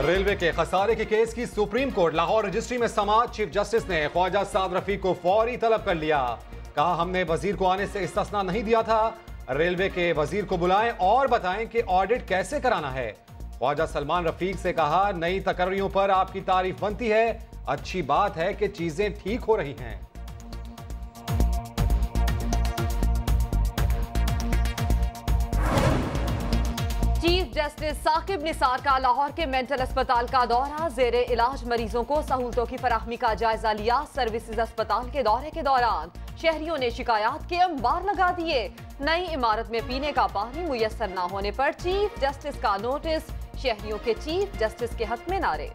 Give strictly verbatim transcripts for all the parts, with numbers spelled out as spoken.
Railway के खसारे के case की सुप्रीम कोर्ट लाहौर रजिस्ट्री में समाअत। चीफ जस्टिस ने ख्वाजा साद रफीक को फौरी तलब कर लिया। कहा, हमने वजीर को आने से इस्तिस्ना नहीं दिया था। रेलवे के वजीर को बुलाएं और बताएं कि ऑडिट कैसे कराना है। ख्वाजा सलमान रफीक से कहा, नई तकर्रियों पर आपकी तारीफ बनती है। अच्छी बात है कि चीजें ठीक हो रही हैं। चीफ जस्टिस साकिब निसार का लाहौर के मेंटल अस्पताल का दौरा। जेरे इलाज मरीजों को सहूलतों की फराहमी का जायजा लिया। सर्विसेज अस्पताल के दौरे के दौरान शहरियों ने शिकायत के अंबार लगा दिए। नई इमारत में पीने का पानी मुयस्सर न होने पर चीफ जस्टिस का नोटिस। शहरियों के चीफ जस्टिस के हक में नारे।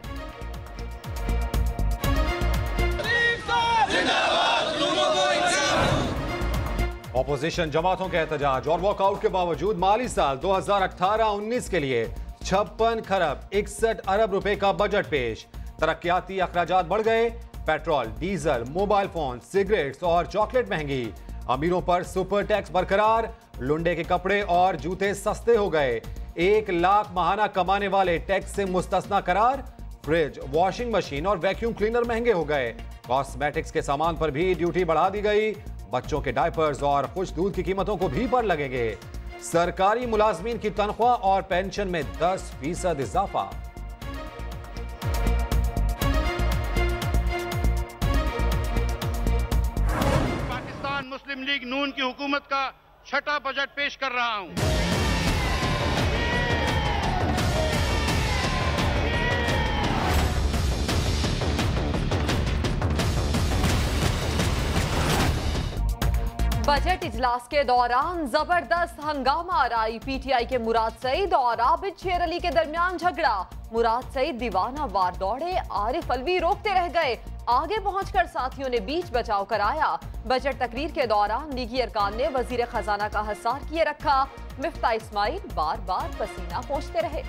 ऑपोजिशन जमातों के एहतजाज और वॉकआउट के बावजूद माली साल दो हज़ार अठारह उन्नीस के लिए छप्पन खरब इकसठ अरब रुपए का बजट पेश। तरक्याती अखराजात बढ़ गए। Petrol, diesel, mobile phone, cigarettes और चॉकलेट महंगी। अमीरों पर सुपर टैक्स बरकरार। लुंडे के कपड़े और जूते सस्ते हो गए। एक लाख माहाना कमाने वाले टैक्स से मुस्तस्ना करार। फ्रिज, वॉशिंग मशीन और वैक्यूम क्लीनर महंगे हो गए। कॉस्मेटिक्स के सामान पर भी ड्यूटी बढ़ा दी गई। बच्चों के डायपर्स और खुश दूध की कीमतों को भी पर लगेंगे। सरकारी मुलाजमीन की तनख्वाह और पेंशन में दस फीसद इजाफा। पाकिस्तान मुस्लिम लीग नून की हुकूमत का छठा बजट पेश कर रहा हूं। बजट इजलास के दौरान जबरदस्त हंगामा आराई। पीटीआई के मुराद सईद और आबिद शेर अली के दरमियान झगड़ा। मुराद सईद दीवाना वार दौड़े। आरिफ अलवी रोकते रह गए। आगे पहुंचकर साथियों ने बीच बचाव कराया। बजट तकरीर के दौरान लीगी अरकान ने वजीर खजाना का हसार किए रखा। मिफ्ता इस्माइल बार बार पसीना पोंछते रहे।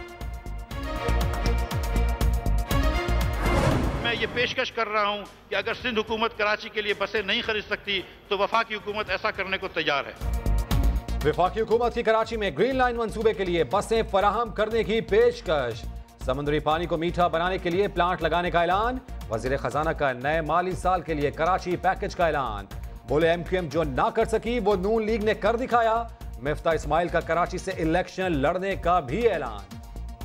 मैं ये पेशकश कर रहा हूं कि अगर सिंध हुकूमत कराची के लिए बसें नहीं खरीद सकती तो वफाकी हुकूमत ऐसा करने को तैयार है। वफाकी हुकूमत की कराची में ग्रीन लाइन मंसूबे के लिए बसें फराहम करने की पेशकश। समुद्री पानी को मीठा बनाने के लिए प्लांट लगाने का ऐलान। वजीर खजाना का नए माली साल के लिए कराची पैकेज का ऐलान। बोले, एमक्यूएम जो ना कर सकी वो नून लीग ने कर दिखाया। मिफ्ता इस्माइल का कराची से इलेक्शन लड़ने का भी ऐलान।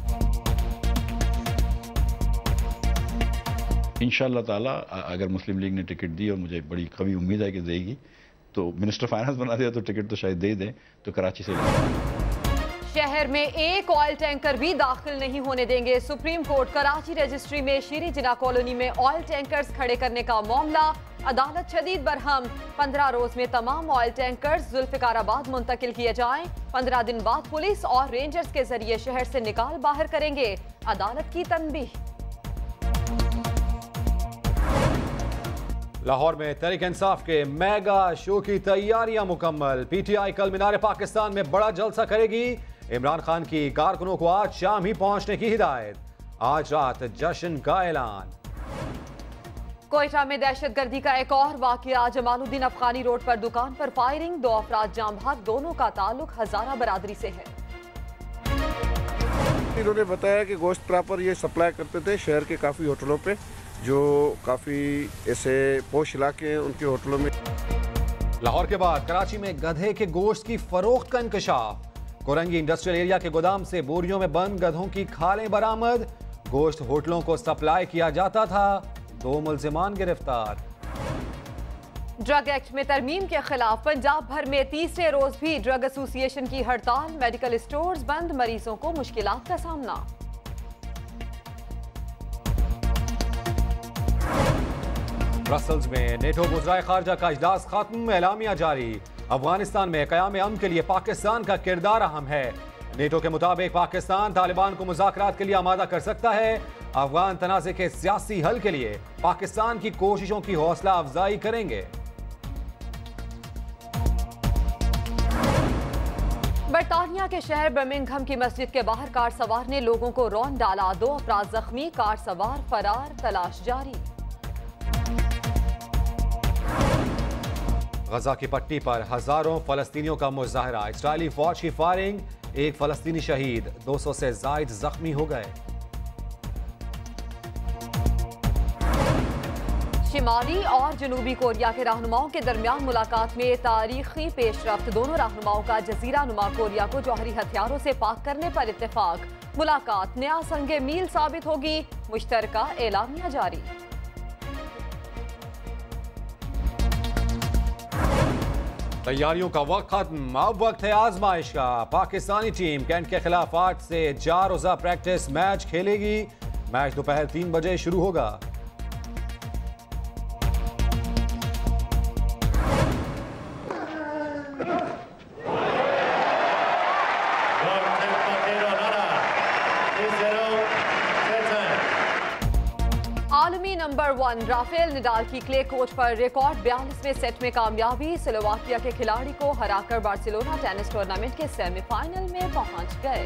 इंशाअल्लाह ताला अगर मुस्लिम लीग ने टिकट दी और मुझे बड़ी कभी उम्मीद है कि देगी तो मिनिस्टर फाइनेंस बना दिया तो टिकट तो शायद दे दें तो कराची से। शहर में एक ऑयल टैंकर भी दाखिल नहीं होने देंगे। सुप्रीम कोर्ट कराची रजिस्ट्री में शीरी जिना कॉलोनी में ऑयल टैंकर्स खड़े करने का मामला। अदालत शदीद बरहम। पंद्रह रोज में तमाम ऑयल टैंकर्स जुल्फिकाराबाद मुंतकिल किए जाएं। पंद्रह दिन बाद पुलिस और रेंजर्स के जरिए शहर से निकाल बाहर करेंगे। अदालत की तनबीह। लाहौर में तहरीक इंसाफ के मेगा शो की तैयारियां मुकम्मल। पीटीआई कल मीनार पाकिस्तान में बड़ा जलसा करेगी। इमरान खान की कारकुनों को आज शाम ही पहुंचने की हिदायत। आज रात जश्न का ऐलान। कोयटा में दहशतगर्दी का एक और वाकया। जमालुद्दीन अफगानी रोड पर दुकान पर फायरिंग। दो अफराद जाम भाग। दोनों का ताल्लुक हजारा बरादरी से है। इन्होंने बताया कि गोश्त प्रॉपर ये सप्लाई करते थे शहर के काफी होटलों पे, जो काफी ऐसे पोश इलाके हैं उनके होटलों में। लाहौर के बाद कराची में गधे के गोश्त की फरोख्त का इंकशाफ। कोरंगी इंडस्ट्रियल एरिया के गोदाम से बोरियों में बंद गधों की खालें बरामद। गोश्त होटलों को सप्लाई किया जाता था। दो मुल्जिमान गिरफ्तार। ड्रग एक्ट में तरमीम के खिलाफ पंजाब भर में तीसरे रोज भी ड्रग एसोसिएशन की हड़ताल। मेडिकल स्टोर्स बंद। मरीजों को मुश्किलात का सामना। ब्रसल्स में नेटो वज़राए खारजा का इजलास खत्म। एलामिया जारी। अफगानिस्तान में क़याम अमन के लिए पाकिस्तान का किरदार अहम है। नेटो के मुताबिक पाकिस्तान तालिबान को मुज़ाकरात के लिए आमादा कर सकता है। अफगान तनाज़े के सियासी हल के लिए पाकिस्तान की कोशिशों की हौसला अफजाई करेंगे। बरतानिया के शहर बर्मिंघम की मस्जिद के बाहर कार सवार ने लोगों को रौंद डाला। दो अफराद जख्मी। कार सवार फरार। तलाश जारी। गजा की पट्टी पर हजारों फलस्तीनियों का मुजाहरा। इजरायली फौज की फायरिंग। एक फलस्तीनी शहीद। दो सौ से जायद जख्मी हो गए। शिमाली और जनूबी कोरिया के रहनुमाओं के दरमियान मुलाकात में तारीखी पेशरफ्त। दोनों रहनुमाओं का जजीरा नुमा कोरिया को जौहरी हथियारों से पाक करने पर इत्तेफाक। मुलाकात नया संगे मील साबित होगी, मुश्तरका एलामिया जारी। तैयारियों का वक्त खत्म, अब वक्त है आजमाइश का। पाकिस्तानी टीम कैंट के खिलाफ आज से चार रोजा प्रैक्टिस मैच खेलेगी। मैच दोपहर तीन बजे शुरू होगा। आलमी नंबर वन राफेल नडाल की क्ले कोर्ट पर रिकॉर्ड बयालीसवें सेट में कामयाबी। स्लोवाकिया के खिलाड़ी को हराकर बार्सिलोना टेनिस टूर्नामेंट के सेमीफाइनल में पहुंच गए।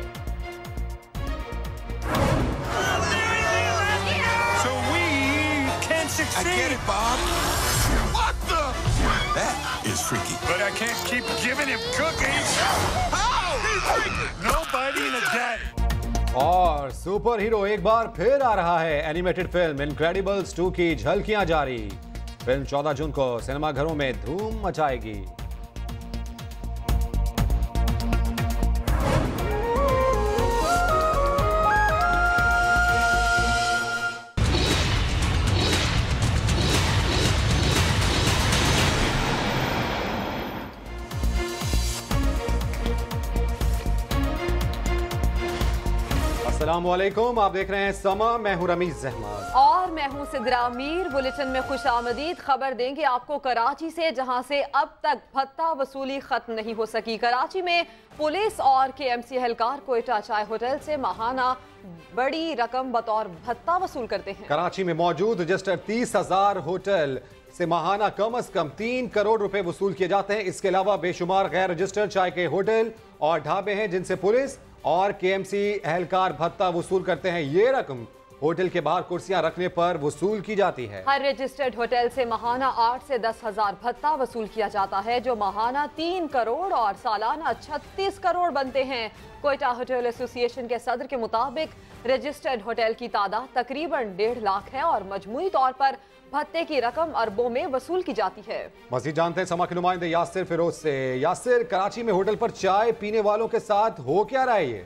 So we can succeed. I get it, Bob. What the? That is freaky. But I can't keep giving him cookies. How? He's freaky. Nobody in a daddy. और super hero एक बार फिर आ रहा है। एनिमेटेड फिल्म इनक्रेडिबल्स टू की झलकियां जारी। Film चौदह जून को सिनेमाघरों में धूम मचाएगी। अस्सलामुअलैकुम, आप देख रहे हैं समा, मैं हूं रमीज अहमद और मैं हूं सिद्रा मीर। बुलेटिन में खुशामदीद खबर देंगे आपको कराची से, जहां से अब तक भत्ता वसूली खत्म नहीं हो सकी। कराची में पुलिस और केएमसी एहलकार कोयटा चाय होटल से माहाना बड़ी रकम बतौर भत्ता वसूल करते हैं। कराची में मौजूद रजिस्टर्ड तीस हजार होटल से माहाना कम अज कम तीन करोड़ रुपए वसूल किए जाते हैं। इसके अलावा बेशुमार गैर रजिस्टर्ड चाय के होटल और ढाबे हैं जिनसे पुलिस और केएमसी एहलकार भत्ता वसूल करते हैं। ये रकम होटल के बाहर कुर्सियां रखने पर वसूल की जाती है। हर रजिस्टर्ड होटल से माहाना आठ से दस हजार भत्ता वसूल किया जाता है, जो माहाना तीन करोड़ और सालाना छत्तीस करोड़ बनते हैं। कोयटा होटल एसोसिएशन के सदर के मुताबिक रजिस्टर्ड होटल की तादाद तकरीबन डेढ़ लाख है और मजमूई तौर पर भत्ते की रकम अरबों में वसूल की जाती है। मजीद जानते हैं समा के नुमाइंदे यासिर फिरोज से। यासिर, कराची में होटल पर चाय पीने वालों के साथ हो क्या रहा है ये?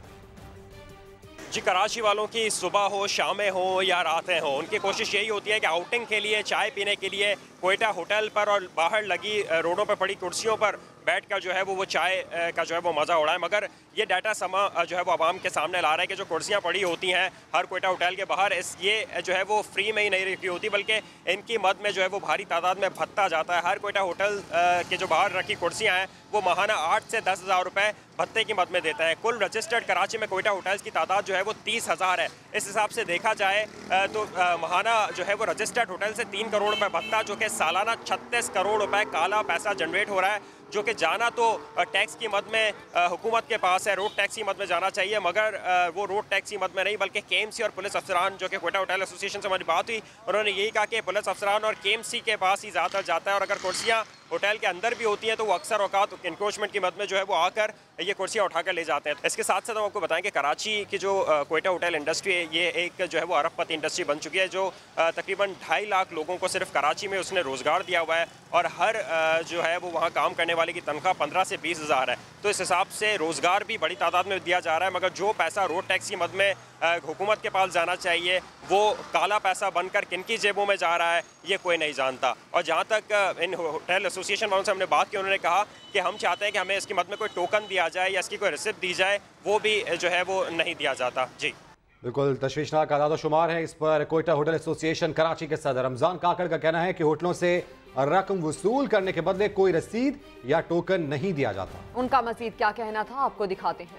जी, कराची वालों की सुबह हो, शामें हो या रातें हो, उनकी कोशिश यही होती है कि आउटिंग के लिए, चाय पीने के लिए कोयटा होटल पर और बाहर लगी रोडों पर पड़ी कुर्सियों पर बैठकर जो है वो वो चाय का जो है वो मज़ा उड़ाए। मगर ये डाटा समा जो है वो आवाम के सामने ला रहा है कि जो कुर्सियाँ पड़ी होती हैं हर कोयटा होटल के बाहर, इस ये जो है वो फ्री में ही नहीं रखी होती, बल्कि इनकी मद में जो है वो भारी तादाद में भत्ता जाता है। हर कोयटा होटल के जो बाहर रखी कुर्सियाँ हैं वो माहाना आठ से दस हज़ार रुपये भत्ते की मद में देता है। कुल रजिस्टर्ड कराची में कोयटा होटल्स की तादाद जो है वो तीस हज़ार है। इस हिसाब से देखा जाए तो माहाना जो है वो रजिस्टर्ड होटल से तीन करोड़ रुपये भत्ता, जो कि सालाना छत्तीस करोड़ रुपए काला पैसा जनरेट हो रहा है, जो कि जाना तो टैक्स की मद में हुकूमत के पास है, रोड टैक्स की मद में जाना चाहिए, मगर वो रोड टैक्स की मद में नहीं बल्कि केएमसी और पुलिस अफसरान, जो कि कोयटा होटल एसोसिएशन से हमारी बात हुई, उन्होंने यही कहा कि पुलिस अफसरान और केएमसी के पास ही ज़्यादातर जाता है और अगर कुर्सियाँ होटल के अंदर भी होती हैं तो वो अक्सर औकात इंक्रोचमेंट की मद में जो है वो आकर ये कुर्सियाँ उठाकर ले जाते हैं। इसके साथ साथ हम आपको बताएं कि कराची की जो कोयटा होटल इंडस्ट्री है ये एक जो है वो अरबपति इंडस्ट्री बन चुकी है, जो तकरीबन ढाई लाख लोगों को सिर्फ कराची में उसने रोज़गार दिया हुआ है और हर जो है वो वहाँ काम करने वाले की तनख्वाह पंद्रह से बीस हज़ार है। तो इस हिसाब से रोज़गार भी बड़ी तादाद में दिया जा रहा है, मगर जो पैसा रोड टैक्स की मद में हुकूमत के पास जाना चाहिए वो काला पैसा बनकर किन की जेबों में जा रहा है ये कोई नहीं जानता। और जहाँ तक इन होटल एसोसिएशन वालों से हमने बात की, उन्होंने कहा कि हम चाहते हैं कि हमें इसकी मद में कोई टोकन दिया जाए या इसकी कोई रिसिप्ट दी जाए, वो भी जो है वो नहीं दिया जाता। जी बिल्कुल तशवीशनाक आदाद शुमार है। इस पर कोयटा होटल एसोसिएशन कराची के सदर रमजान काकड़ का कहना है कि होटलों से रकम वसूल करने के बदले कोई रसीद या टोकन नहीं दिया जाता। उनका मजीद क्या कहना था आपको दिखाते हैं।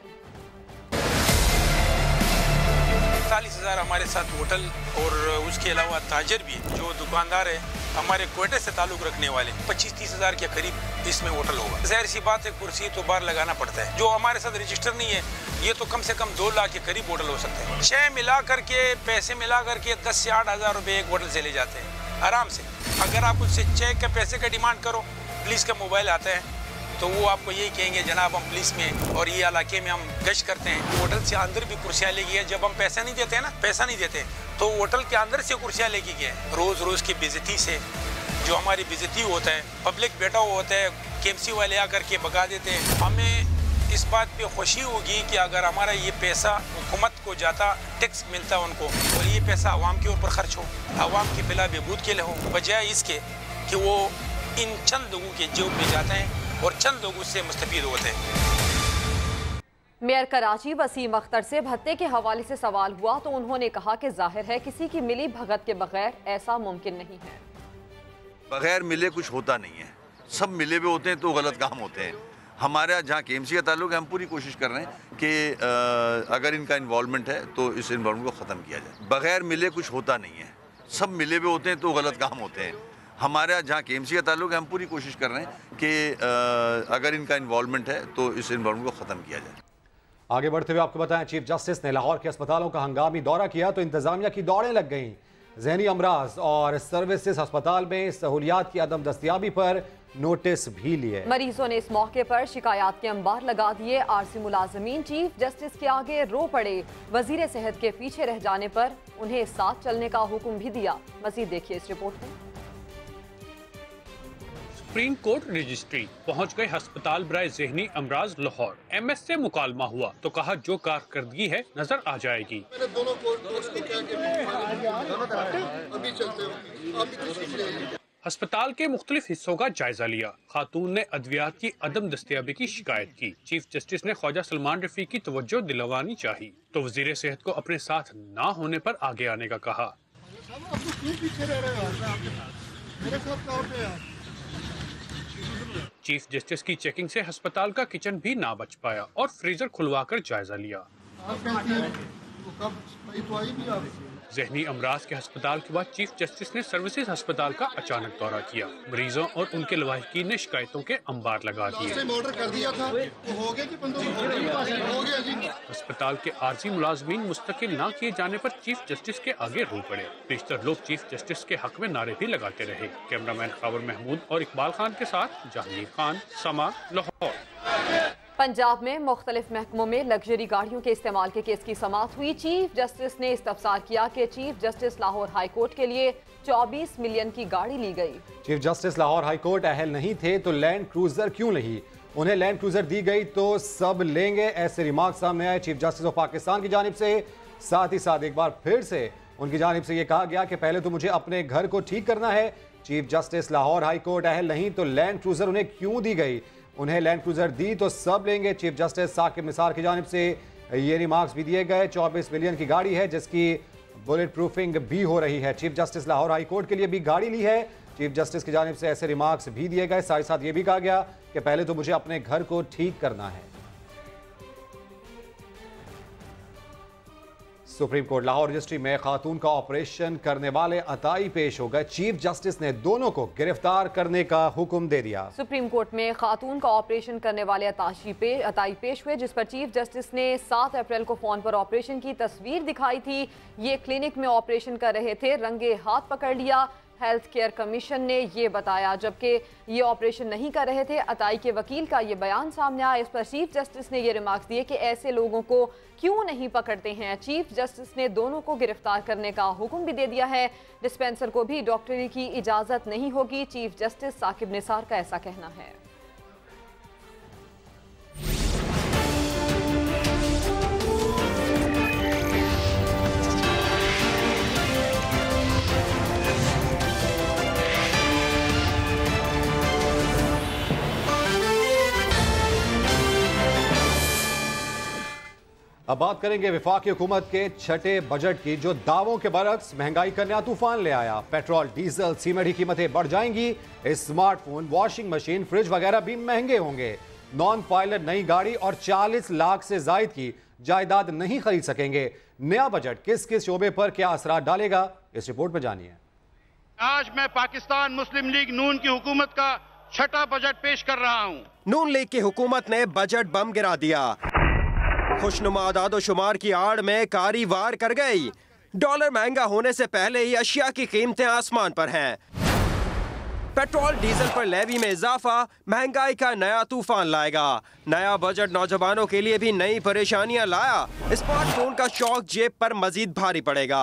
चालीस हजार हमारे साथ होटल और उसके अलावा ताजर भी जो दुकानदार है हमारे कोयटे से ताल्लुक रखने वाले पच्चीस तीस हजार के करीब इसमें होटल होगा। जाहिर सी बात है कुर्सी तो बार लगाना पड़ता है। जो हमारे साथ रजिस्टर नहीं है ये तो कम से कम दो लाख के करीब होटल हो सकते हैं। छह मिला करके पैसे मिला करके दस से आठ हजार रुपये एक होटल से ले जाते हैं आराम से। अगर आप उससे चेक के पैसे का डिमांड करो, पुलिस का मोबाइल आता है तो वो आपको यही कहेंगे जनाब हम पुलिस में और ये इलाके में हम गश्त करते हैं। होटल से अंदर भी कुर्सियाँ लगी है, जब हम पैसा नहीं देते हैं ना पैसा नहीं देते तो होटल के अंदर से कुर्सियाँ लेके गए। रोज रोज की बेइज्जती से जो हमारी बेइज्जती होता है, पब्लिक बैठा हुआ होता है, केएमसी वाले आकर के भगा देते हैं। हमें इस बात पे खुशी होगी कि अगर हमारा ये पैसा हुकूमत को जाता, टैक्स मिलता उनको, और ये पैसा आवाम के ऊपर खर्च हो, आवाम की बिला बेबूद के लिए हो, बजाय इसके कि वो इन चंद लोगों के जेब में जाते हैं और चंद लोगों से मुस्तफीद होते हैं। मेयर कराची वसीम अख्तर से भत्ते के हवाले से सवाल हुआ तो उन्होंने कहा कि जाहिर है किसी की मिली भगत के बगैर ऐसा मुमकिन नहीं है। बगैर मिले कुछ होता नहीं है, सब मिले हुए होते हैं तो गलत काम होते हैं। हमारा जहाँ केएमसी का ताल्लुक है, हम पूरी कोशिश कर रहे हैं कि अगर इनका इन्वॉल्वमेंट है तो इस इन्वॉल्वमेंट को ख़त्म किया जाए। बगैर मिले कुछ होता नहीं है, सब मिले हुए होते हैं तो गलत काम होते हैं। हमारा जहाँ केएमसी का ताल्लुक है, हम पूरी कोशिश कर रहे हैं कि अगर इनका इन्वॉल्वमेंट है तो इस इन्वॉल्वमेंट को ख़त्म किया जाए। आगे बढ़ते हुए आपको बताएं, चीफ जस्टिस ने लाहौर के अस्पतालों का हंगामी दौरा किया तो इंतजामिया की दौड़ें लग गईं। जहनी अमराज और सर्विसेज अस्पताल में सहूलियात की अदम दस्तियाबी पर नोटिस भी लिए। मरीजों ने इस मौके पर शिकायत के अंबार लगा दिए। आरसी मुलाजमीन चीफ जस्टिस के आगे रो पड़े। वजीर सेहत के पीछे रह जाने पर उन्हें साथ चलने का हुक्म भी दिया। मजीद देखिए इस रिपोर्ट में। सुप्रीम कोर्ट रजिस्ट्री पहुंच गए अस्पताल बराए ज़हनी अमराज लाहौर। एमएस से मुकालमा हुआ तो कहा जो कारकर्दगी है नजर आ जाएगी। अस्पताल के मुख्तलिफ हिस्सों का जायजा लिया। खातून ने अद्वियात की अदम दस्तयाबी की शिकायत की। चीफ जस्टिस ने ख्वाजा सलमान रफीक की तवज्जो दिलवानी चाहिए तो वजीर सेहत को अपने साथ ना होने पर आगे आने का कहा। चीफ जस्टिस की चेकिंग से अस्पताल का किचन भी ना बच पाया और फ्रीजर खुलवाकर जायजा लिया। ज़हनी अमराज के अस्पताल के बाद चीफ जस्टिस ने सर्विसेज अस्पताल का अचानक दौरा किया। मरीजों और उनके लवाहिकीन ने शिकायतों के अंबार लगा दिए। अस्पताल के आरजी मुलाजमीन मुस्तकिल न किए जाने पर चीफ जस्टिस के आगे रो पड़े। बेशतर लोग चीफ जस्टिस के हक में नारे भी लगाते रहे। कैमरामैन खावर महमूद और इकबाल खान के साथ जहांगीर खान, समा, लाहौर। पंजाब में मुख्तलिफ महकमों में लग्जरी गाड़ियों के इस्तेमाल के केस की समाअत हुई। चीफ जस्टिस ने इस्तफसार किया कि chief justice Lahore high court के लिए चौबीस मिलियन की गाड़ी ली गई। Chief justice Lahore high court अहल नहीं थे तो लैंड क्रूजर क्यों नहीं, उन्हें लैंड क्रूजर दी गई तो सब लेंगे, ऐसे रिमार्क सामने आए चीफ जस्टिस ऑफ पाकिस्तान की जानिब से। साथ ही साथ एक बार फिर से उनकी जानिब से यह कहा गया कि पहले तो मुझे अपने घर को ठीक करना है। Chief justice Lahore high court अहल नहीं तो लैंड क्रूजर उन्हें क्यों दी गई, उन्हें लैंड क्रूजर दी तो सब लेंगे। चीफ जस्टिस साकिब निसार की जानिब से ये रिमार्क्स भी दिए गए। चौबीस मिलियन की गाड़ी है जिसकी बुलेट प्रूफिंग भी हो रही है। Chief justice Lahore high court के लिए भी गाड़ी ली है। चीफ जस्टिस की जानिब से ऐसे रिमार्क्स भी दिए गए। साथ ही साथ ये भी कहा गया कि पहले तो मुझे अपने घर को ठीक करना है। सुप्रीम कोर्ट लाहौर रजिस्ट्री में खातून का ऑपरेशन करने वाले अताई पेश हो गए। चीफ जस्टिस ने दोनों को गिरफ्तार करने का हुक्म दे दिया। सुप्रीम कोर्ट में खातून का ऑपरेशन करने वाले अताशी पे अताई पेश हुए जिस पर चीफ जस्टिस ने सात अप्रैल को फोन पर ऑपरेशन की तस्वीर दिखाई थी। ये क्लिनिक में ऑपरेशन कर रहे थे, रंगे हाथ पकड़ लिया। हेल्थ केयर कमीशन ने ये बताया जबकि ये ऑपरेशन नहीं कर रहे थे। अताई के वकील का ये बयान सामने आया। इस पर चीफ जस्टिस ने ये रिमार्क्स दिए कि ऐसे लोगों को क्यों नहीं पकड़ते हैं। चीफ जस्टिस ने दोनों को गिरफ्तार करने का हुक्म भी दे दिया है। डिस्पेंसर को भी डॉक्टरी की इजाजत नहीं होगी। चीफ जस्टिस साकिब निसार का ऐसा कहना है। अब बात करेंगे विफाकी हुकूमत के छठे बजट की जो दावों के बरक्स महंगाई का नया तूफान ले आया। पेट्रोल, डीजल, सीमेंट की कीमतें बढ़ जाएंगी। स्मार्टफोन, वॉशिंग मशीन, फ्रिज वगैरह भी महंगे होंगे। नॉन पायलट नई गाड़ी और चालीस लाख से जायद की जायदाद नहीं खरीद सकेंगे। नया बजट किस किस शोबे पर क्या असरात डालेगा, इस रिपोर्ट में जानिए। आज मैं पाकिस्तान मुस्लिम लीग नून की हुकूमत का छठा बजट पेश कर रहा हूँ। नून लीग की हुकूमत ने बजट बम गिरा दिया। खुशनुमा आदादो शुमार की आड़ में कारी वार कर गई। डॉलर महंगा होने से पहले ही अशिया की कीमतें आसमान पर हैं। पेट्रोल डीजल पर लेवी में इजाफा महंगाई का नया तूफान लाएगा। नया बजट नौजवानों के लिए भी नई परेशानियां लाया। स्मार्टफोन का शौक जेब पर मजीद भारी पड़ेगा।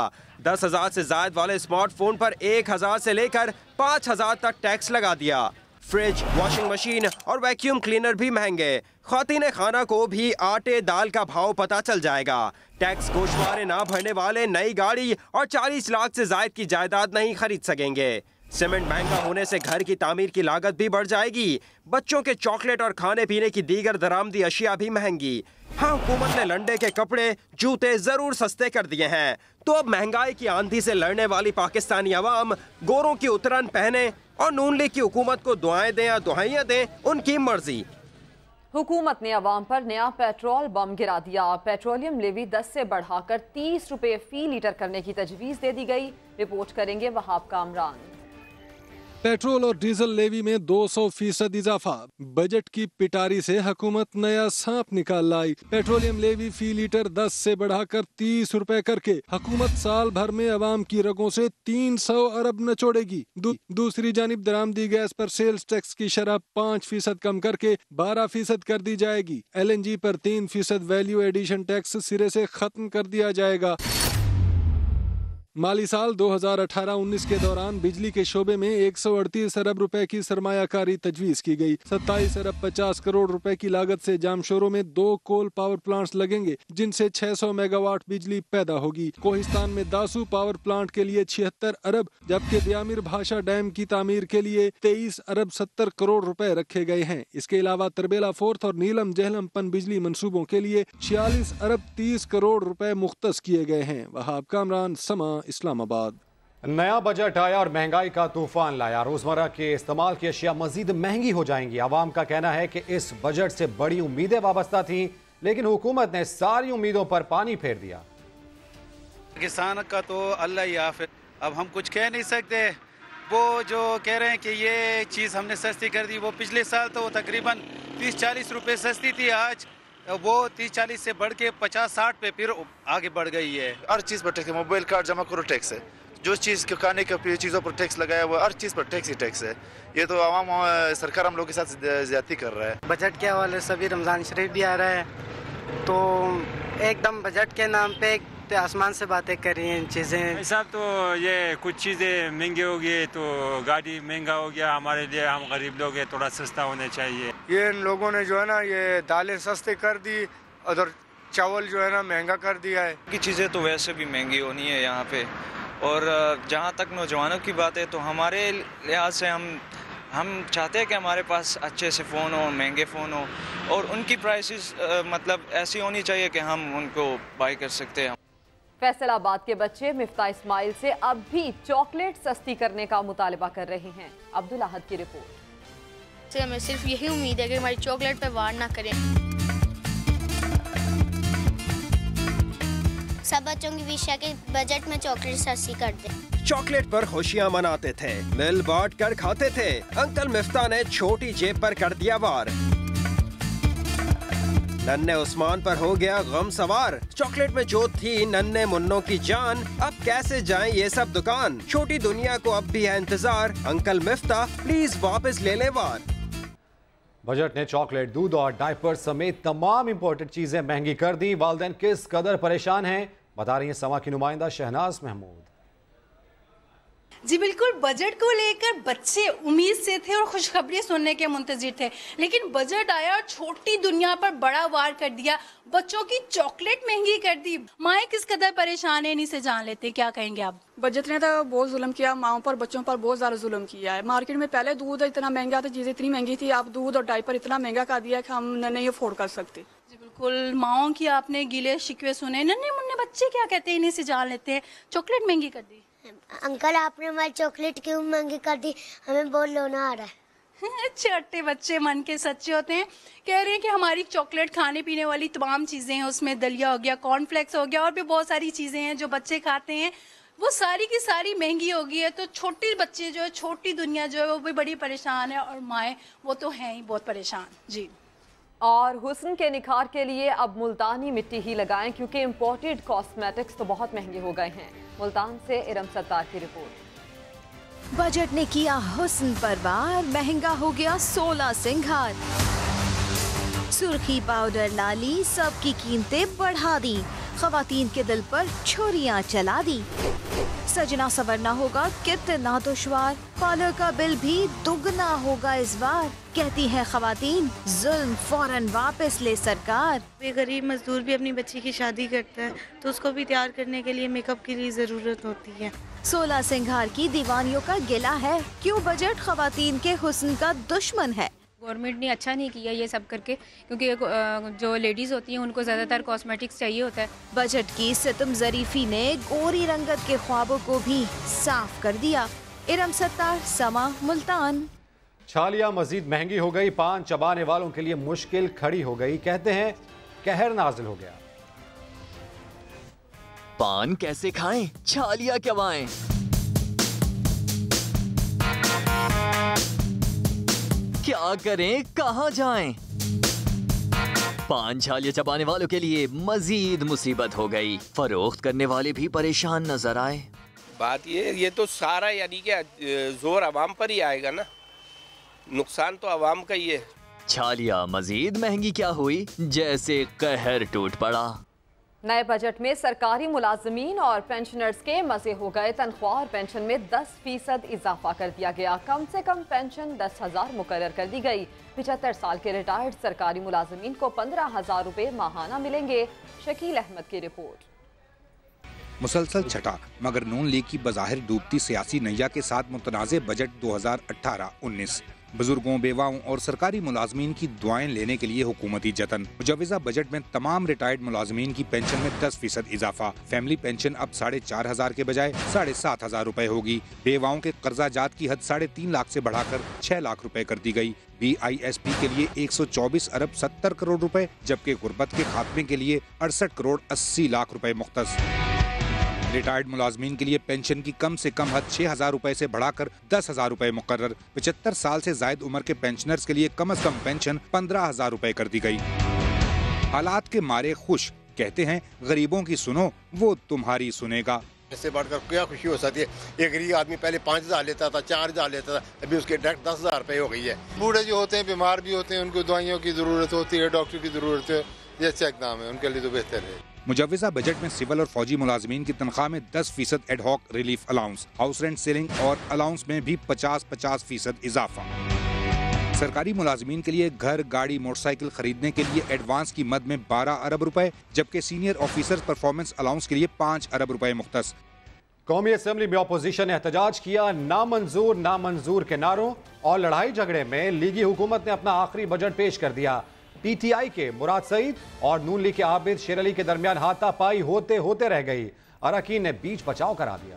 दस हजार से ज्यादा वाले स्मार्टफोन पर एक हजार से लेकर पाँच हजार तक टैक्स लगा दिया। फ्रिज, वॉशिंग मशीन और वैक्यूम क्लीनर भी महंगे। ख्वातीन खाना को भी आटे दाल का भाव पता चल जाएगा। टैक्स गोशवारे ना भरने वाले नई गाड़ी और चालीस लाख से ज्यादा की जायदाद नहीं खरीद सकेंगे। सीमेंट महंगा होने से घर की तामीर की लागत भी बढ़ जाएगी। बच्चों के चॉकलेट और खाने पीने की दीगर दरामदी अशिया भी महंगी। हाँ, हुकूमत ने लंडे के कपड़े, जूते जरूर सस्ते कर दिए हैं, तो अब महंगाई की आंधी से लड़ने वाली पाकिस्तानी अवाम गोरों की उतरन पहने और नून लीग की हुकूमत को दुआएं दें या दुहाइयां दें, उनकी मर्जी। हुकूमत ने अवाम पर नया पेट्रोल बम गिरा दिया। पेट्रोलियम लेवी दस से बढ़ाकर तीस रुपए फी लीटर करने की तजवीज दे दी गई। रिपोर्ट करेंगे वहाब कामरान। पेट्रोल और डीजल लेवी में दो सौ फीसद इजाफा। बजट की पिटारी से हुकूमत नया सांप निकाल लाई। पेट्रोलियम लेवी फी लीटर दस से बढ़ाकर तीस रुपए करके हुकूमत साल भर में अवाम की रगों से तीन सौ अरब नचोड़ेगी। दू, दूसरी जानिब दरामदी गैस पर सेल्स टैक्स की शरह पाँच फीसद कम करके बारह फीसद कर दी जाएगी। एल एन जी पर तीन फीसद वैल्यू एडिशन टैक्स सिरे से खत्म कर दिया जाएगा। माली साल दो हज़ार अठारह उन्नीस के दौरान बिजली के शोबे में एक सौ अड़तीस अरब रुपए की सरमायाकारी तजवीज की गई। सत्ताईस अरब पचास करोड़ रुपए की लागत से जामशोरों में दो कोल पावर प्लांट्स लगेंगे, जिनसे छह सौ मेगावाट बिजली पैदा होगी। कोहिस्तान में दासू पावर प्लांट के लिए छिहत्तर अरब, जबकि ब्यामिर भाषा डैम की तामीर के लिए तेईस अरब सत्तर करोड़ रुपए रखे गए हैं। इसके अलावा तरबेला फोर्थ और नीलम जहलम पन बिजली मंसूबों के लिए छियालीस अरब तीस करोड़ रुपए मुख्तस किए गए हैं। वहाब कामरान, समा, इस्लामाबाद। नया बजट आया और महंगाई का तूफान लाया। रोजमर्रा के इस्तेमाल की अशिया मजीद महंगी हो जाएंगी। आवाम का कहना है कि इस बजट से बड़ी उम्मीदें वाबस्ता थीं, लेकिन हुकूमत ने सारी उम्मीदों पर पानी फेर दिया। किसान का तो अल्लाह ही हाफिज, अब हम कुछ कह नहीं सकते। वो जो कह रहे हैं कि ये चीज़ हमने सस्ती कर दी, वो पिछले साल तो तकरीबन तीस चालीस रुपए सस्ती थी, आज वो तीस चालीस से बढ़ के पचास साठ पे फिर आगे बढ़ गई है। हर चीज़ पर टैक्स है। मोबाइल कार्ड जमा करो टैक्स है, जो चीज़ के खाने की चीज़ों पर टैक्स लगाया हुआ, हर चीज़ पर टैक्स ही टैक्स है। ये तो आवाम सरकार हम लोग के साथ ज्यादती कर रहा है। बजट के हवाले से भी रमज़ान शरीफ भी आ रहा है, तो एकदम बजट के नाम पे आसमान से बातें कर रही हैं चीज़ें। साहब तो ये कुछ चीज़ें महंगी हो गई, तो गाड़ी महंगा हो गया हमारे लिए, हम गरीब लोग हैं, थोड़ा सस्ता होना चाहिए। ये इन लोगों ने जो है ना ये दालें सस्ते कर दी, उधर चावल जो है ना महंगा कर दिया है। की चीज़ें तो वैसे भी महंगी होनी है यहाँ पे। और जहाँ तक नौजवानों की बात है, तो हमारे लिहाज से हम हम चाहते हैं कि हमारे पास अच्छे से फ़ोन हो, महंगे फ़ोन हो, और उनकी प्राइसेस मतलब ऐसी होनी चाहिए कि हम उनको बाई कर सकते हैं। फैसलाबाद के बच्चे मिफ्ता इस्माइल से अब भी चॉकलेट सस्ती करने का मुतालबा कर रहे हैं। अब्दुल अहद की रिपोर्ट। से हमें सिर्फ यही उम्मीद है कि हमारी चॉकलेट पे वार ना करें। सब बच्चों की विश है कि बजट में चॉकलेट सस्ती कर दे। चॉकलेट पर खुशियां मनाते थे, मिल बांट कर खाते थे। अंकल मिफ्ता ने छोटी जेब पर कर दिया वार। नन्हे उस्मान पर हो गया गम सवार। चॉकलेट में जो थी नन्हे मुन्नों की जान, अब कैसे जाएं ये सब दुकान। छोटी दुनिया को अब भी है इंतजार, अंकल मिफ्ता प्लीज वापस ले ले वार। बजट ने चॉकलेट, दूध और डायपर समेत तमाम इंपोर्टेड चीजें महंगी कर दी। वालिदैन किस कदर परेशान हैं, बता रही हैं समा की नुमाइंदा शहनाज महमूद। जी बिल्कुल, बजट को लेकर बच्चे उम्मीद से थे और खुशखबरी सुनने के मुंतजिर थे, लेकिन बजट आया और छोटी दुनिया पर बड़ा वार कर दिया। बच्चों की चॉकलेट महंगी कर दी। माएँ किस कदर परेशान है, इन्हीं से जान लेते, क्या कहेंगे आप? बजट ने तो बहुत जुल्म किया, माओं पर बच्चों पर बहुत ज़्यादा जुल्म किया है। मार्केट में पहले दूध इतना महंगा था, चीज़ें इतनी महंगी थी, अब दूध और डायपर इतना महंगा कर दिया कि हम नहीं अफोर्ड कर सकते। जी बिल्कुल, माओं की आपने गिले शिकवे सुने, नन्हे मुन्ने बच्चे क्या कहते हैं, इन्हीं से जान लेते हैं। चॉकलेट महंगी कर दी। अंकल आपने हमारी चॉकलेट क्यों महंगी कर दी, हमें बहुत रोना आ रहा है। छोटे बच्चे मन के सच्चे होते हैं। कह रहे हैं कि हमारी चॉकलेट खाने पीने वाली तमाम चीज़ें हैं, उसमें दलिया हो गया, कॉर्नफ्लेक्स हो गया, और भी बहुत सारी चीज़ें हैं जो बच्चे खाते हैं, वो सारी की सारी महंगी हो गई है। तो छोटे बच्चे जो है, छोटी दुनिया जो है, वो भी बड़ी परेशान है, और माएँ वो तो हैं ही बहुत परेशान। जी, और हुस्न के निखार के लिए अब मुल्तानी मिट्टी ही लगाएं, क्योंकि इम्पोर्टेड कॉस्मेटिक्स तो बहुत महंगे हो गए हैं। मुल्तान से इरम सत्तार की रिपोर्ट। बजट ने किया हुस्न पर वार, महंगा हो गया सोलह सिंगार। सुर्खी, पाउडर, लाली, सब की कीमतें बढ़ा दी। खवातीन के दिल पर छुरियां चला दी। सजना सवरना होगा कितना दुश्वार, पार्लर का बिल भी दुगना होगा इस बार। कहती है खवातीन, जुल्म फौरन वापस ले सरकार। वे गरीब मजदूर भी अपनी बच्ची की शादी करता है तो उसको भी तैयार करने के लिए मेकअप की भी जरूरत होती है। सोलह सिंगार की दीवानियों का गिला है, क्यों बजट खवातीन के हुस्न का दुश्मन है। गवर्नमेंट ने अच्छा नहीं किया ये सब करके, क्योंकि जो लेडीज होती हैं उनको ज्यादातर कॉस्मेटिक्स चाहिए होता है। बजट की सितम जरीफी ने गोरी रंगत के ख्वाबों को भी साफ कर दिया। इरम सत्तार, समा, मुल्तान। छालिया मजीद महंगी हो गई, पान चबाने वालों के लिए मुश्किल खड़ी हो गई। कहते हैं कहर नाजिल हो गया। पान कैसे खाएं, छालिया चबाएं। क्या करें, कहां जाएं? पान छालिया चबाने वालों के लिए मजीद मुसीबत हो गई। फरोख्त करने वाले भी परेशान नजर आए। बात ये ये तो सारा यानी कि जोर अवाम पर ही आएगा ना, नुकसान तो अवाम का ही है। छालिया मजीद महंगी क्या हुई, जैसे कहर टूट पड़ा। नए बजट में सरकारी मुलाजमीन और पेंशनर्स के मजे हो गए। तनख्वाह और पेंशन में दस फीसद इजाफा कर दिया गया। कम से कम पेंशन दस हजार मुकर्रर कर दी गई। पिछहत्तर साल के रिटायर्ड सरकारी मुलाजमीन को पंद्रह हजार रुपए माहाना मिलेंगे। शकील अहमद की रिपोर्ट। मुसलसल छठा मगर नून लीग की बज़ाहिर डूबती सियासी नैया के साथ मुतनाज़े बजट दो हजार अठारह उन्नीस। बुजुर्गों, बेवाओं और सरकारी मुलाजमीन की दुआएं लेने के लिए हुकूमती जतन। मुजवजा बजट में तमाम रिटायर्ड मुलाजमीन की पेंशन में दस फीसद इजाफा। फैमिली पेंशन अब साढ़े चार हजार के बजाय साढ़े सात हजार रूपए होगी। बेवाओं के कर्जा जात की हद साढ़े तीन लाख से बढ़ाकर छह लाख रुपए कर दी गई। बी आई एस पी के लिए एक सौ चौबीस अरब सत्तर करोड़ रुपए, जबकि गुर्बत के खात्मे के लिए अड़सठ करोड़ अस्सी लाख रुपए मुख्तस। रिटायर्ड मुलाजमीन के लिए पेंशन की कम से कम हद छह हजार रूपए से बढ़ाकर दस हजार रूपए मुकर्रर। पचहत्तर साल से जायद उम्र के पेंशनर्स के लिए कम अज कम पेंशन पंद्रह हजार रूपए कर दी गई। हालात के मारे खुश, कहते हैं गरीबों की सुनो वो तुम्हारी सुनेगा। इससे बढ़कर क्या खुशी हो सकती है। एक गरीब आदमी पहले पाँच हजार लेता था, चार हजार लेता था, अभी उसके डायरेक्ट दस हजार रुपए हो गई है। बूढ़े जो होते हैं, बीमार भी होते हैं, उनको दवाइयों की जरूरत होती है, डॉक्टर की जरूरत है, ये अच्छा इकदाम है, उनके लिए तो बेहतर है। मुजवजा बजट में सिविल और फौजी मुलाजमीन की तनख्वाह में दस फीसद ad hoc relief allowance, house rent ceiling और अलाउंस में भी पचास पचास फीसद इजाफा। सरकारी मुलाजमीन के लिए घर, गाड़ी, मोटरसाइकिल खरीदने के लिए एडवांस की मद में बारह अरब रुपए, जबकि सीनियर ऑफिसर्स परफॉर्मेंस अलाउंस के लिए पाँच अरब रुपए मुख्तस। कौमी असम्बली में अपोजिशन ने एहतजाज किया। नामंजूर नामंजूर के नारों और लड़ाई झगड़े में लीगी हुकूमत ने अपना आखिरी बजट पेश कर दिया। पीटीआई के मुराद सईद और नून लीग के आबिद शेर अली के दरमियान हाथापाई होते होते रह गई। अरकान ने बीच बचाव करा दिया।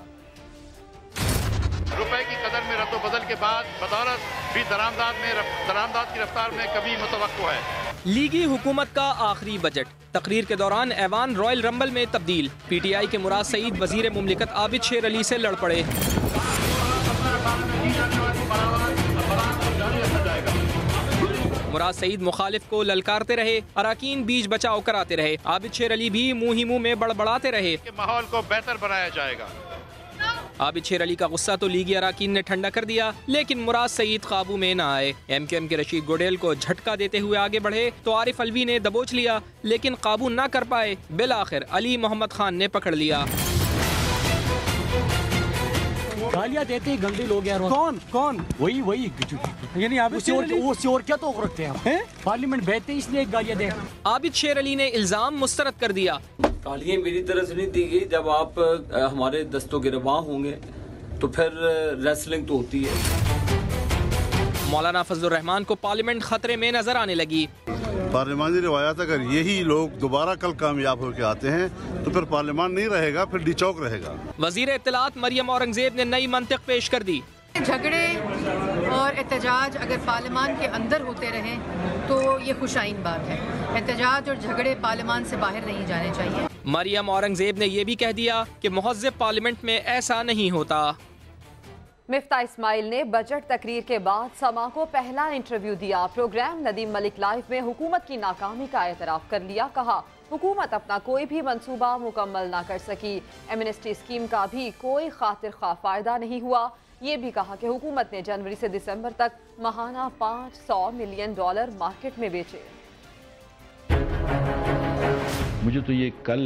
रुपए की कदर में रद्द-ओ-बदल के बाद बदौलत भी दरामदाद में दरामदाद की रफ्तार में कभी मुतवक्को है। लीगी हुकूमत का आखिरी बजट। तकरीर के दौरान ऐवान रॉयल रंबल में तब्दील। पीटीआई के मुराद सईद वजीर मुमलिकत आबिद शेर अली से लड़ पड़े। मुराद सईद मुखालिफ को ललकारते रहे, अरकान बीच बचाव कराते रहे। आबिद शेर अली भी मुंह ही मुंह में बड़बड़ाते रहे। माहौल को बेहतर बनाया जाएगा। आबिद शेर अली का गुस्सा तो लीगी अरकान ने ठंडा कर दिया, लेकिन मुराद सईद काबू में न आए। एम क्यू एम के रशीद गोडेल को झटका देते हुए आगे बढ़े तो आरिफ अलवी ने दबोच लिया, लेकिन काबू न कर पाए। बिलाखिर अली मोहम्मद खान ने पकड़ लिया। गालियाँ देते ही गंदे लोग यार। कौन कौन वही वही यानी आप वो शोर क्या तो रखते हैं, पार्लियामेंट बैठते इसलिए गालियाँ दे। आबिद शेर अली ने इल्जाम मुस्तरद कर दिया। गालियाँ मेरी तरफ से नहीं दी गई। जब आप हमारे दस्तों गिरबां होंगे तो फिर रेसलिंग तो होती है। मौलाना फजलुर रहमान को पार्लियामेंट खतरे में नजर आने लगी। पार्लियामानी रिवायत अगर यही लोग दोबारा कल कामयाब होकर आते हैं तो फिर पार्लियामान नहीं रहेगा, फिर डिचौक रहेगा। वजीर इत्तलात मरियम औरंगजेब ने नई मंतिक पेश कर दी। झगड़े और एहतजाज अगर पार्लियामान के अंदर होते रहें तो ये खुशाइन बात है। एहतजाज और झगड़े पार्लियामान से बाहर नहीं जाने चाहिए। मरियम औरंगजेब ने यह भी कह दिया कि मुहज़्ज़ब पार्लियामेंट में ऐसा नहीं होता। मिफ्ता इस्माइल ने बजट तकरीर के बाद समा को पहला इंटरव्यू दिया। प्रोग्राम नदीम मलिक लाइव में हुकूमत की नाकामी का एतराफ़ कर लिया। कहा हुकूमत अपना कोई भी मंसूबा मुकम्मल ना कर सकी। एमनेस्टी स्कीम का भी कोई खातिर खा फायदा नहीं हुआ। ये भी कहा कि हुकूमत ने जनवरी से दिसंबर तक माहाना पाँच सौ मिलियन डॉलर मार्केट में बेचे। मुझे तो ये कल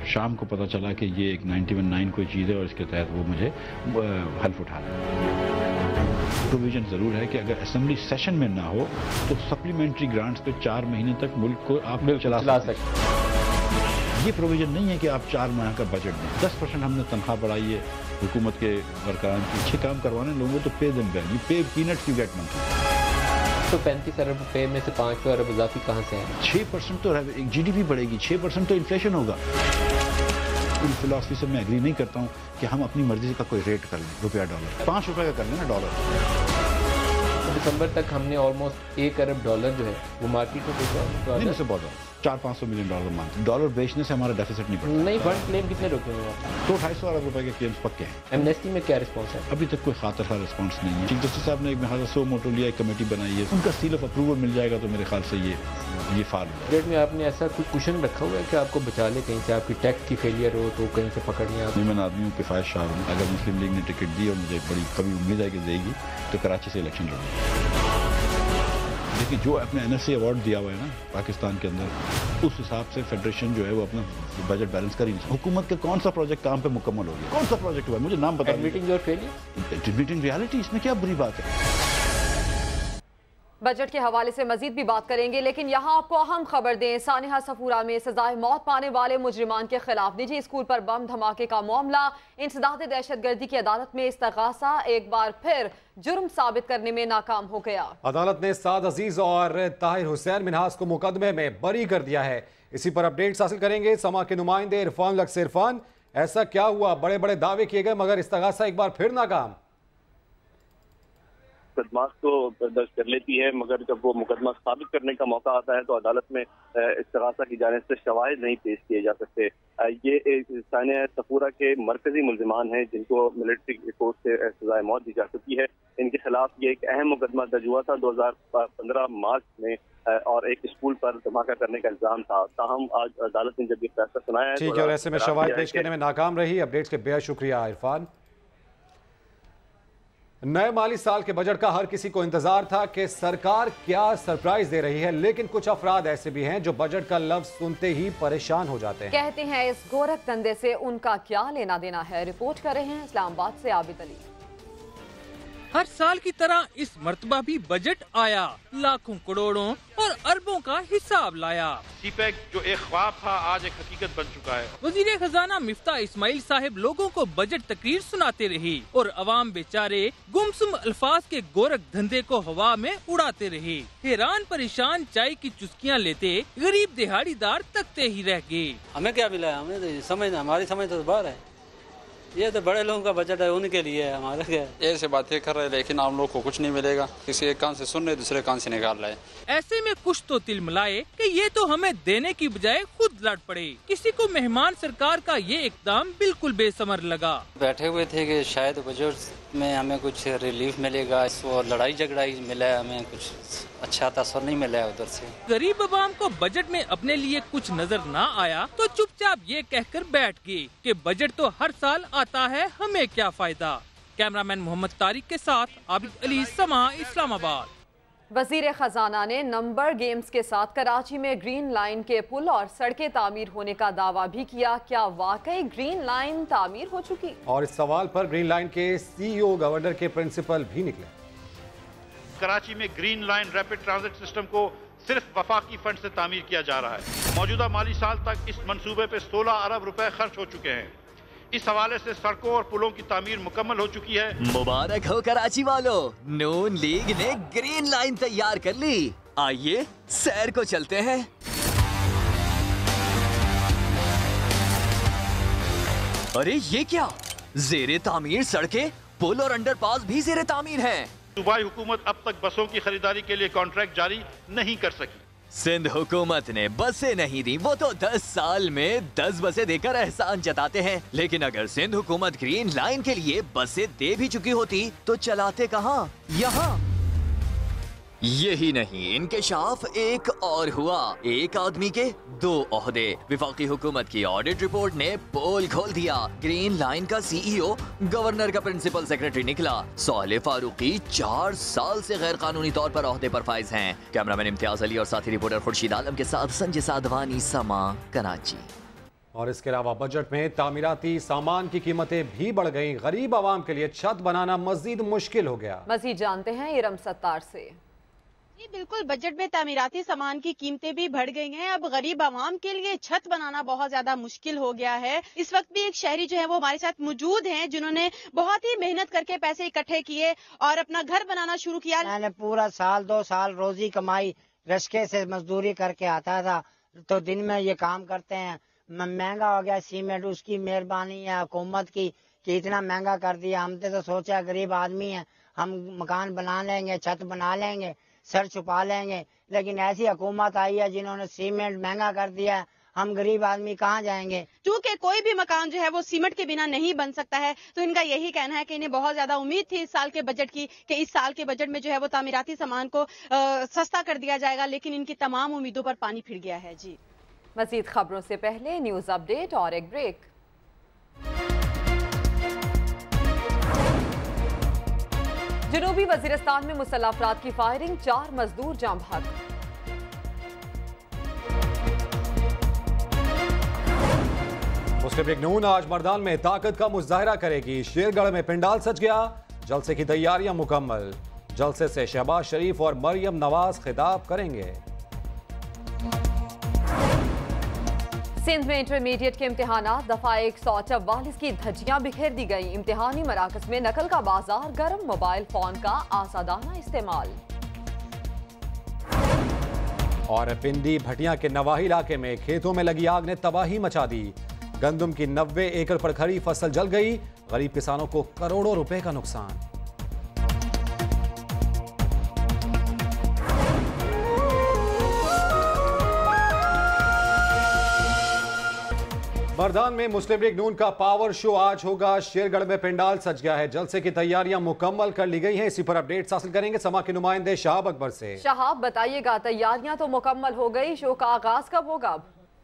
शाम को पता चला कि ये एक नाइन्टी वन नाइन कोई चीज़ है और इसके तहत वो मुझे हल्फ उठाना है। प्रोविजन ज़रूर है कि अगर असेंबली सेशन में ना हो तो सप्लीमेंट्री ग्रांट्स पे चार महीने तक मुल्क को आप बिल चला, चला सकते। ये प्रोविजन नहीं है कि आप चार माह का बजट दें। दस परसेंट हमने तनख्वाह बढ़ाई है हुकूमत के वर्करान की, अच्छे काम करवाने लोगों को तो पे दिन दें, पे पीनट्स यू गेट मंथली। तो पैंतीस अरब रुपए में से पाँच सौ अरब इजाफी कहाँ से है? छः परसेंट तो जी डी पी बढ़ेगी, छः परसेंट तो इन्फ्लेशन होगा। इन फिलॉसफी से मैं एग्री नहीं करता हूँ कि हम अपनी मर्जी का कोई रेट कर लें, रुपया डॉलर पाँच रुपये का कर लें ना डॉलर। दिसंबर तक हमने ऑलमोस्ट एक अरब डॉलर जो है वो मार्केट में बेचा। नहीं वैसे बहुत चार पाँच सौ मिलियन डॉलर मंथ। डॉलर बेचने से हमारा डेफिसिट नहीं बढ़ता। नहीं, फंड क्लेम कितने रुके हुए हैं? दो ढाई सौ अरब रुपए के क्लेम्स पक्के हैं। एमनेस्टी में क्या रिस्पॉन्स है? अभी तक कोई खातर का रिस्पॉन्स नहीं है। चीफ जस्टिस साहब ने एक लिहाजा सो मोटो लिया, एक कमेटी बनाई है, उनका सील ऑफ अप्रूवल मिल जाएगा तो मेरे ख्याल से ये ये फार बजट में आपने ऐसा कोई कुशन रखा हुआ है कि आपको बचा ले कहीं से, आपकी टैक्स की फेलियर हो तो कहीं से पकड़ लिया? मैं आदमी हूँ किफायत शाह हूँ। अगर मुस्लिम लीग ने टिकट दी और मुझे बड़ी कभी उम्मीद है कि देगी तो कराची से इलेक्शन लड़ूंगी। लेकिन जो अपने एन एस सी अवार्ड दिया हुआ है ना पाकिस्तान के अंदर, उस हिसाब से फेडरेशन जो है वो अपना बजट बैलेंस कर ही नहीं। हुकूमत का कौन सा प्रोजेक्ट काम पे मुकम्मल हो गया? कौन सा प्रोजेक्ट हुआ मुझे नाम बता। Admitting your failure, admitting reality, इसमें क्या बुरी बात है? बजट के हवाले से मजीद भी बात करेंगे, लेकिन यहाँ आपको अहम खबर दें। सानिहा सफूरा में सजाए मौत पाने वाले मुजरिमान के खिलाफ निजी स्कूल पर बम धमाके का मामला, इंसदाद दहशतगर्दी की अदालत में इस्तगासा एक बार फिर जुर्म साबित करने में नाकाम हो गया। अदालत ने साद अजीज और ताहिर हुसैन मिनहास को मुकदमे में बरी कर दिया है। इसी पर अपडेट्स हासिल करेंगे समा के नुमाइंदे इरफान लक्स। इरफान, ऐसा क्या हुआ? बड़े बड़े दावे किए गए मगर इस्तगासा एक बार फिर नाकाम। मुकदमा तो दर्ज कर लेती है मगर जब वो मुकदमा साबित करने का मौका आता है तो अदालत में इस्तगासा की जाने से शवाहिद नहीं पेश किए जा सकते। ये सानिया सफूरा के मरकजी मुल्जिमान हैं जिनको मिलिट्री कोर्ट से सजाए मौत दी जा चुकी है। इनके खिलाफ ये एक अहम मुकदमा दर्ज हुआ था दो हजार पंद्रह मार्च में और एक स्कूल पर धमाका करने का इल्जाम था। ताहम आज अदालत ने जब ये फैसला सुनाया है ठीक है और ऐसे में शवाहिद पेश करने में नाकाम रही। अपडेट्स के बेहद शुक्रिया इरफान। नए माली साल के बजट का हर किसी को इंतजार था कि सरकार क्या सरप्राइज दे रही है, लेकिन कुछ अफराद ऐसे भी हैं जो बजट का लफ्ज सुनते ही परेशान हो जाते हैं। कहते हैं इस गोरख धंधे से उनका क्या लेना देना है। रिपोर्ट कर रहे हैं इस्लामाबाद से आबिद अली। हर साल की तरह इस मर्तबा भी बजट आया, लाखों करोड़ों और अरबों का हिसाब लाया। सीपैक जो एक ख्वाब था आज एक हकीकत बन चुका है। वजीर खजाना मिफ्ता इस्माइल साहब लोगों को बजट तकरीर सुनाते रहे और अवाम बेचारे गुमसुम अल्फाज के गोरख धंधे को हवा में उड़ाते रहे। हैरान परेशान चाय की चुस्कियाँ लेते गरीब दिहाड़ीदार तकते ही रह गए। हमें क्या मिला है? हमें तो समझ हमारी समझ तो बाहर है। ये तो बड़े लोगों का बजट है, उनके लिए है, हमारा क्या? ऐसे बातें कर रहे हैं लेकिन आम लोग को कुछ नहीं मिलेगा। किसी एक कान से सुन रहे दूसरे कान से निकाल रहे हैं। ऐसे में कुछ तो तिल मिलाए कि ये तो हमें देने की बजाय खुद लड़ पड़े। किसी को मेहमान सरकार का ये इकदाम बिल्कुल बेसमर लगा। बैठे हुए थे कि शायद बजट में हमें कुछ रिलीफ मिलेगा, वो लड़ाई झगड़ा ही मिला है, हमें कुछ अच्छा तासर नहीं मिला है उधर से। गरीब अवाम को बजट में अपने लिए कुछ नजर ना आया तो चुपचाप ये कहकर बैठ गए कि बजट तो हर साल आता है, हमें क्या फायदा। कैमरामैन मोहम्मद तारिक के साथ आबिद अली, समा, इस्लामाबाद। वजीर खजाना ने नंबर गेम्स के साथ कराची में ग्रीन लाइन के पुल और सड़कें तामीर होने का दावा भी किया। क्या वाकई ग्रीन लाइन तामीर हो चुकी? और इस सवाल पर ग्रीन लाइन के सीईओ गवर्नर के प्रिंसिपल भी निकले। कराची में green line rapid transit system को सिर्फ वफाकी फंड से तामीर किया जा रहा है। मौजूदा माली साल तक इस मंसूबे पे सोलह अरब रुपए खर्च हो चुके हैं। इस हवाले से सड़कों और पुलों की तामीर मुकम्मल हो चुकी है। मुबारक हो कराची वालों, नून लीग ने ग्रीन लाइन तैयार कर ली। आइए सैर को चलते हैं। अरे ये क्या, जेरे तामीर सड़कें, पुल और अंडरपास भी जेरे तामीर हैं। सूबाई हुकूमत अब तक बसों की खरीदारी के लिए कॉन्ट्रैक्ट जारी नहीं कर सकी। सिंध हुकूमत ने बसें नहीं दी, वो तो दस साल में दस बसें देकर एहसान जताते हैं। लेकिन अगर सिंध हुकूमत ग्रीन लाइन के लिए बसें दे भी चुकी होती तो चलाते कहाँ? यहाँ। यही नहीं, इंकशाफ एक और हुआ। एक आदमी के दो ओहदे। विफाकी हुकूमत की ऑडिट रिपोर्ट ने पोल खोल दिया। ग्रीन लाइन का सीईओ गवर्नर का प्रिंसिपल सेक्रेटरी निकला। सोहेल फारूकी चार साल से गैर कानूनी तौर पर ओहदे पर फाइज हैं। कैमरामैन इम्तियाज अली और साथी रिपोर्टर खुर्शीद आलम के साथ संजय साधवानी, समा, कराची। और इसके अलावा बजट में तामीराती सामान की कीमतें भी बढ़ गईं। गरीब आवाम के लिए छत बनाना मजीद मुश्किल हो गया। मजीद जानते हैं इरम सत्तार से। जी बिल्कुल, बजट में तामीराती सामान की कीमतें भी बढ़ गई हैं। अब गरीब आवाम के लिए छत बनाना बहुत ज्यादा मुश्किल हो गया है। इस वक्त भी एक शहरी जो है वो हमारे साथ मौजूद हैं, जिन्होंने बहुत ही मेहनत करके पैसे इकट्ठे किए और अपना घर बनाना शुरू किया। मैंने पूरा साल दो साल रोजी कमाई रश्के से मजदूरी करके आता था, तो दिन में ये काम करते हैं। महंगा हो गया सीमेंट, उसकी मेहरबानी है हुकूमत की कि इतना महंगा कर दिया। हमने तो सोचा गरीब आदमी है, हम मकान बना लेंगे, छत बना लेंगे, सर छुपा लेंगे, लेकिन ऐसी हुकूमत आई है जिन्होंने सीमेंट महंगा कर दिया है। हम गरीब आदमी कहाँ जाएंगे? क्योंकि कोई भी मकान जो है वो सीमेंट के बिना नहीं बन सकता है, तो इनका यही कहना है कि इन्हें बहुत ज्यादा उम्मीद थी इस साल के बजट की कि इस साल के बजट में जो है वो तामीराती सामान को आ, सस्ता कर दिया जाएगा, लेकिन इनकी तमाम उम्मीदों पर पानी फिर गया है। जी मजीद खबरों से पहले न्यूज अपडेट और एक ब्रेक। जनूबी वजीरिस्तान में मुसल्लह अफराद की फायरिंग, चार मजदूर जाम बहक। मुस्लिम लीग नून आज मर्दान में ताकत का मुजाहरा करेगी। शेरगढ़ में पिंडाल सज गया, जलसे की तैयारियां मुकम्मल। जलसे से शहबाज शरीफ और मरियम नवाज खिताब करेंगे। सिंध में इंटरमीडिएट के इम्तिहानात दफा एक सौ चौवालीस की धज्जियां बिखेर दी गई। इम्तिहानी मराकज में नकल का बाजार गर्म, मोबाइल फोन का आसादाना इस्तेमाल। और पिंडी भटिया के नवाही इलाके में खेतों में लगी आग ने तबाही मचा दी। गंदम की नब्बे एकड़ पर खड़ी फसल जल गई, गरीब किसानों को करोड़ों रुपए का नुकसान। मर्दान में मुस्लिम लीग नून का पावर शो आज होगा। शेरगढ़ में पिंडाल सज गया है, जलसे की तैयारियां मुकम्मल कर ली गई हैं। इसी पर अपडेट्स हासिल करेंगे समा के नुमाइंदे शहाब अकबर से। शहाब बताइएगा, तैयारियां तो मुकम्मल हो गई, शो का आगाज कब होगा?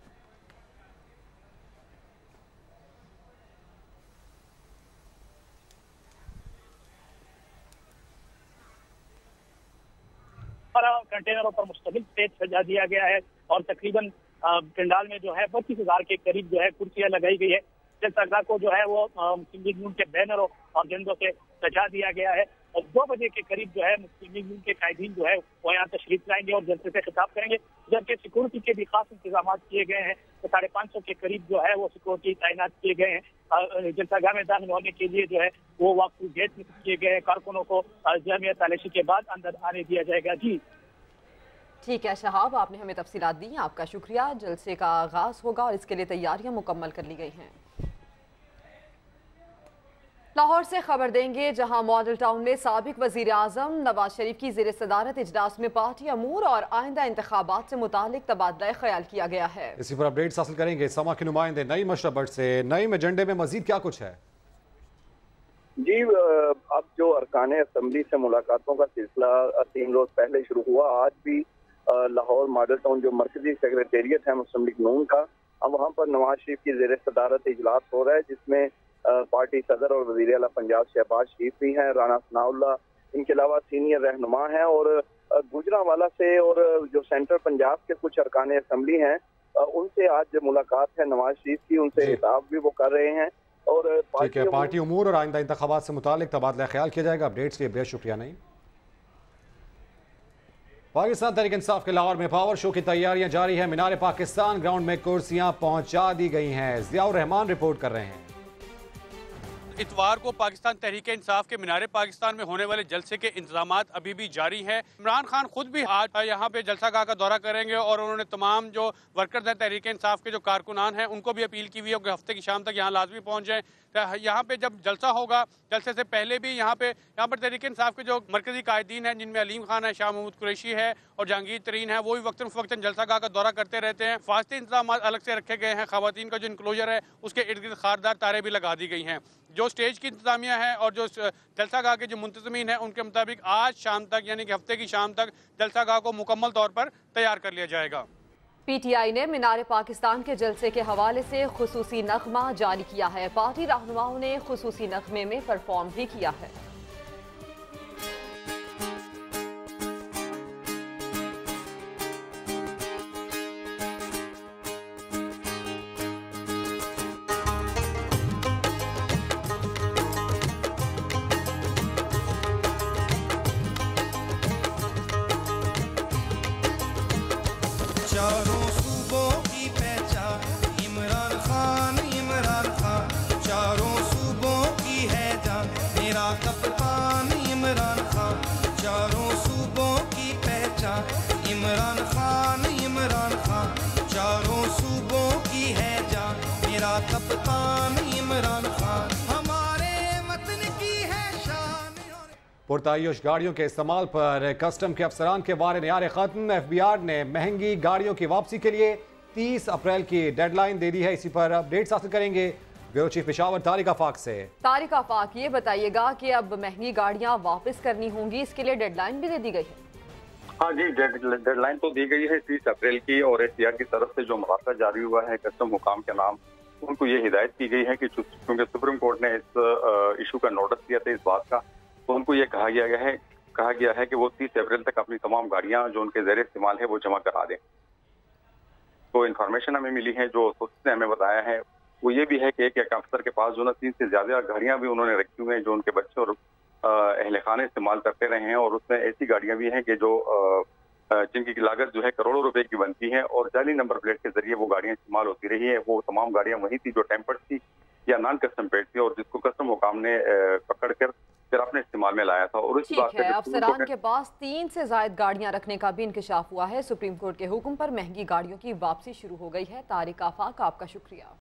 कंटेनरों पर मुश्तमिल स्टेज सजा दिया गया है और तकरीबन पंडाल में जो है पच्चीस हजार के करीब जो है कुर्सियां लगाई गई है। जलसा को जो है वो मुस्लिम लीग नून के बैनरों और झंडों से सजा दिया गया है और दो बजे के करीब जो है मुस्लिम लीग नून के कायदीन जो है वो यहाँ तशरीफ लाएंगे और जलसे से खिताब करेंगे। जबकि सिक्योरिटी के भी खास इंतजाम किए गए हैं, तो साढ़े पाँच सौ के करीब जो है वो सिक्योरिटी तैनात किए गए हैं। जलसागाह में दाखिल होने के लिए जो है वो वॉक थ्रू गेट किए गए हैं। कारकुनों को जामिया तालाशी के बाद अंदर आने दिया जाएगा। जी ठीक है शहाब, आपने हमें तफसीलात दी, आपका शुक्रिया। जलसे का आगाज होगा और इसके लिए तैयारियां मुकम्मल कर ली गई हैं। लाहौर से खबर देंगे, जहां मॉडल टाउन में साबिक वजीर आजम नवाज शरीफ की ज़ेर सदारत इजलास में पार्टी अमूर और आइंदा इंतखाबात से मुतालिक तबादला ख्याल किया गया है। इसी पर अपडेट्स हासिल करेंगे समा के नुमाइंदे नईम अशरफ से। नईम, एजेंडे में मजीद क्या कुछ है? जी, अब जो अरकान असम्बली से मुलाकातों का सिलसिला तीन रोज पहले शुरू हुआ, आज भी लाहौर मॉडल टाउन जो मरकजी सेक्रेटेरिएट है मुस्लिम लीग नून का, अब वहाँ पर नवाज शरीफ की ज़ेर सदारत इजलास हो रहा है, जिसमें पार्टी सदर और वज़ीर आला पंजाब शहबाज शरीफ भी हैं, राना सनाउल्लाह, इनके अलावा सीनियर रहनुमा हैं और गुजरांवाला से और जो सेंट्रल पंजाब के कुछ अरकान असम्बली हैं उनसे आज मुलाकात है नवाज शरीफ की, उनसे खिताब भी वो कर रहे हैं। और ठीक है, पार्टी उमूर और आइंदा इंतखाबात से मुतालिक तबादला ख्याल किया जाएगा। अपडेट्स के लिए बेहद शुक्रिया। नहीं, पाकिस्तान तहरीक इंसाफ के लाहौर में पावर शो की तैयारियां जारी है। मीनार पाकिस्तान ग्राउंड में कुर्सियां पहुंचा दी गई हैं। जियाउर रहमान रिपोर्ट कर रहे हैं। इतवार को पाकिस्तान तहरीक इंसाफ के मीनार पाकिस्तान में होने वाले जलसे के इंतजाम अभी भी जारी हैं। इमरान खान खुद भी आज यहाँ पे जलसागाह का दौरा करेंगे और उन्होंने तमाम जो वर्कर्स हैं तहरीक इंसाफ के जो कारकुनान हैं उनको भी अपील की हुई है कि हफ्ते की शाम तक यहाँ लाजमी पहुँच जाएँ। यहाँ पे जब जलसा होगा, जलसे से पहले भी यहाँ पे यहाँ पर तहरीक इंसाफ के जो मरकजी कायदीन हैं, जिनमें अलीम खान है, शाह महमूद कुरैशी है और जहांगीर तरीन है, वो भी वक्तन फ़वक्तन जलसागाह का दौरा करते रहते हैं। फास्ते इंतजाम अलग से रखे गए हैं। ख़वातीन का जो इंक्लोजर है उसके इर्द गिर्द खारदार तारे भी लगा दी गई हैं। जो स्टेज की इंतजामिया है और जो जलसागाह के जो मुंतज़मीन हैं उनके मुताबिक आज शाम तक यानी कि हफ्ते की शाम तक जलसागाह को मुकम्मल तौर पर तैयार कर लिया जाएगा। पीटीआई ने मीनार पाकिस्तान के जलसे के हवाले से खुसूसी नगमा जारी किया है। पार्टी रहनुमाओं ने खुसूसी नगमे में परफॉर्म भी किया है। कप्तान इमरान खान, हमारे वतन की है शान। पुरतायुश गाड़ियों के इस्तेमाल पर कस्टम के अफसरान के वारे न्यारे खत्म। एफ बी आर ने महंगी गाड़ियों की वापसी के लिए तीस अप्रैल की डेडलाइन दे दी है। इसी पर अपडेट्स हासिल करेंगे ब्यूरो चीफ पेशावर तारिक आफाक से। तारिक आफाक, ये बताइएगा कि अब महंगी गाड़ियां वापस करनी होंगी, इसके लिए डेडलाइन भी दे दी गई है? हाँ जी, डेडलाइन तो दी गई है तीस अप्रैल की, और एस टी आर की तरफ से जो मराठा जारी हुआ है कस्टम हुकाम के नाम, उनको ये हिदायत की गई है कि क्योंकि सुप्रीम कोर्ट ने इस इशू का नोटिस दिया था इस बात का, तो उनको ये कहा गया है कहा गया है कि वो तीस अप्रैल तक अपनी तमाम गाड़ियां जो उनके ज़ेर इस्तेमाल है वो जमा करा दें। तो इन्फॉर्मेशन हमें मिली है, जो सोर्सेज ने हमें बताया है वो ये भी है कि एक एक अफसर के पास जो ना तीन से ज्यादा गाड़ियां भी उन्होंने रखी हुई हैं जो उनके बच्चे और अहले खाने इस्तेमाल करते रहे हैं, और उसमें ऐसी गाड़ियां भी हैं कि जो जिनकी लागत जो है करोड़ों रुपए की बनती है और जाली नंबर प्लेट के जरिए वो गाड़ियां इस्तेमाल होती रही है। वो तमाम गाड़ियां वही थी जो टेम्पर्ड थी या नॉन कस्टम प्लेट थी, और जिसको कस्टम हुकाम ने पकड़ कर फिर अपने इस्तेमाल में लाया था। और इस बात है, अफसरान के पास तीन से ज्यादा गाड़ियां रखने का भी इंकशाफ हुआ है। सुप्रीम कोर्ट के हुक्म पर महंगी गाड़ियों की वापसी शुरू हो गई है। तारिक आफाक, आपका शुक्रिया।